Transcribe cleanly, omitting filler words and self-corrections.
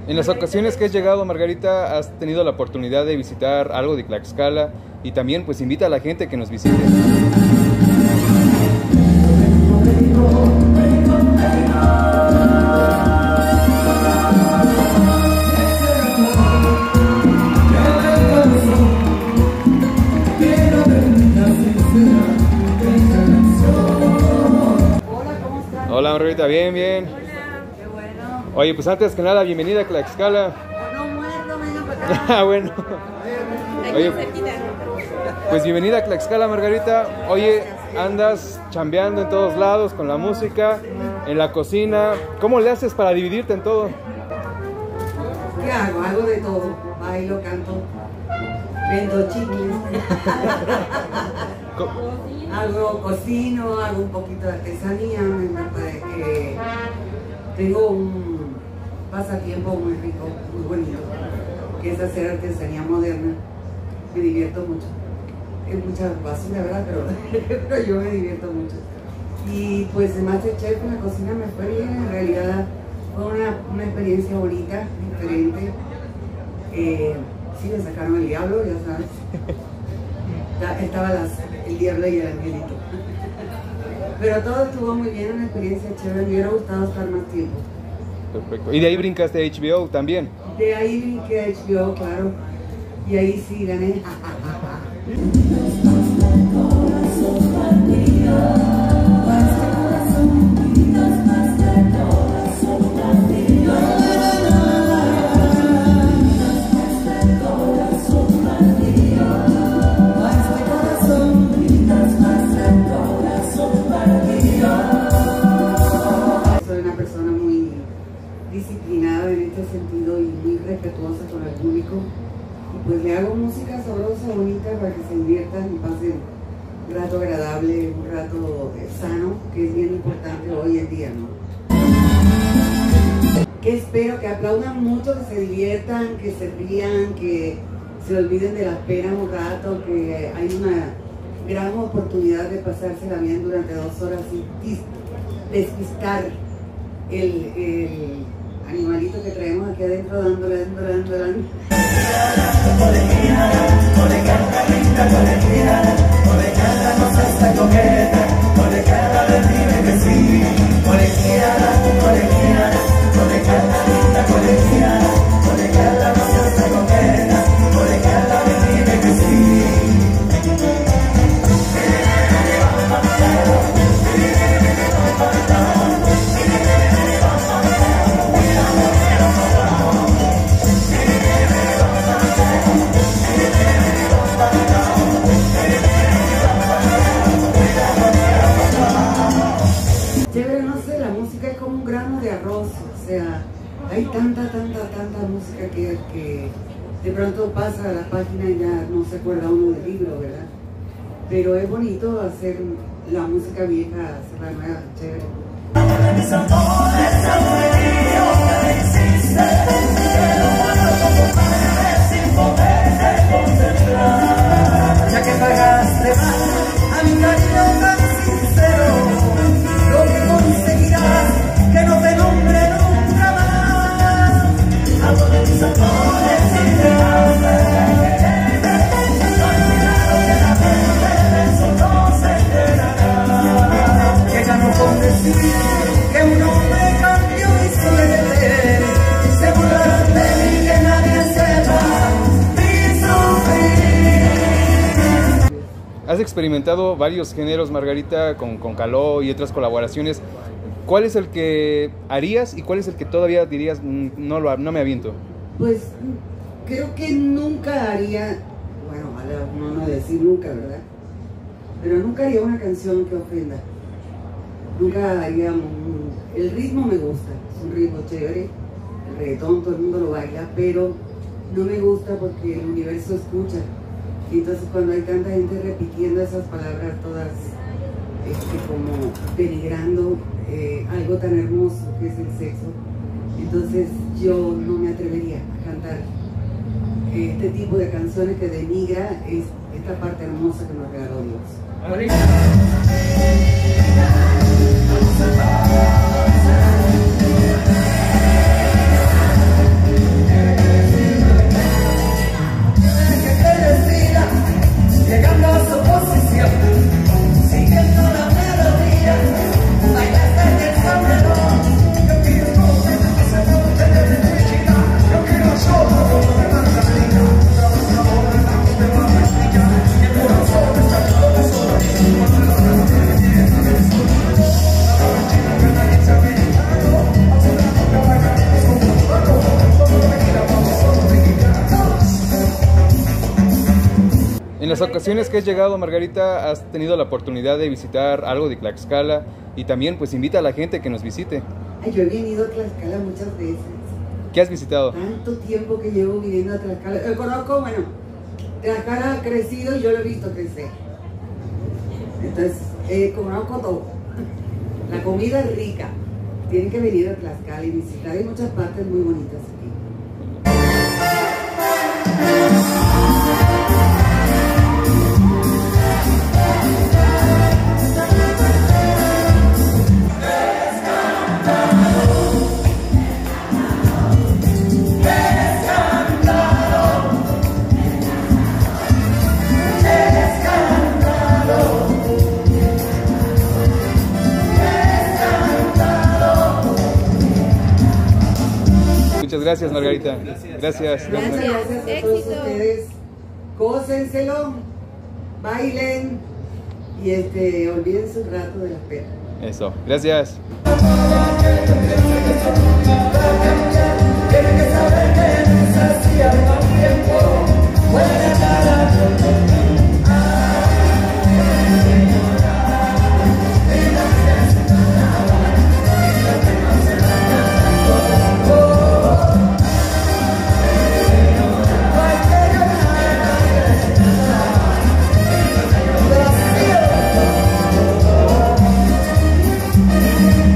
En las ocasiones que has llegado, Margarita, has tenido la oportunidad de visitar algo de Tlaxcala y también pues invita a la gente que nos visite. Hola Margarita, bien, bien. Hola, qué bueno. Oye, pues antes que nada, bienvenida a Tlaxcala. No muerdo, venga para acá. Ah, bueno. Oye, pues bienvenida a Tlaxcala, Margarita. Oye, andas chambeando en todos lados con la música, en la cocina. ¿Cómo le haces para dividirte en todo? ¿Qué hago? Hago de todo. Bailo, canto, vendo chicles. Hago, cocino, hago un poquito de artesanía. Tengo un pasatiempo muy rico, muy bonito, que es hacer artesanía moderna. Me divierto mucho. Es mucha basura, ¿verdad? Pero yo me divierto mucho. Y pues en MasterChef en la cocina me fue bien. En realidad fue una experiencia bonita, diferente. Sí, me sacaron el diablo, ya sabes. Estaba el diablo y el angelito. Pero todo estuvo muy bien, una experiencia chévere. Me hubiera gustado estar más tiempo. Perfecto. ¿Y de ahí brincaste a HBO también? De ahí brinqué a HBO, claro. Y ahí sí gané. Soy una persona muy disciplinada en este sentido y muy respetuosa con el público. Y pues le hago música sabrosa, bonita, para que se diviertan y pasen un rato agradable, un rato sano, que es bien importante hoy en día, ¿no? Que espero que aplaudan mucho, que se diviertan, que se rían, que se olviden de las penas un rato, que hay una gran oportunidad de pasársela bien durante 2 horas y despistar el animalito que traemos aquí adentro, dándole. O sea, hay tanta música que de pronto pasa a la página y ya no se acuerda uno del libro, ¿verdad? Pero es bonito hacer la música vieja, hacer la nueva, chévere. Ya que pagaste mal a mi cariño tan sincero, lo que conseguirás que no te nombre nunca más. Algo de mis amores sin dejarme, no olvidaron que la gente de eso no se enterará. Que ya no con decir que un hombre cambió mi suerte, se burlarán de mí, que nadie sepa mi sufrir. Has experimentado varios géneros, Margarita, con Caló y otras colaboraciones. ¿Cuál es el que harías y cuál es el que todavía dirías no me aviento? Pues creo que nunca haría, bueno, ojalá uno no decir nunca, ¿verdad? Pero nunca haría una canción que ofenda. Nunca haría el ritmo me gusta, es un ritmo chévere, el reggaetón todo el mundo lo baila, pero no me gusta porque el universo escucha. Y entonces cuando hay tanta gente repitiendo esas palabras todas como denigrando algo tan hermoso que es el sexo, entonces yo no me atrevería a cantar este tipo de canciones que denigra esta parte hermosa que nos regaló Dios. las ocasiones que has llegado, Margarita, has tenido la oportunidad de visitar algo de Tlaxcala y también pues invita a la gente que nos visite. Ay, yo he venido a Tlaxcala muchas veces. ¿Qué has visitado? Tanto tiempo que llevo viniendo a Tlaxcala. Conozco, bueno, Tlaxcala ha crecido y yo lo he visto crecer. Entonces, conozco todo. La comida es rica. Tienen que venir a Tlaxcala y visitar. Hay muchas partes muy bonitas aquí. Muchas gracias, Margarita. Gracias. Gracias a todos ustedes. Cósenselo, bailen y olvídense un rato de las penas. Eso, gracias. Que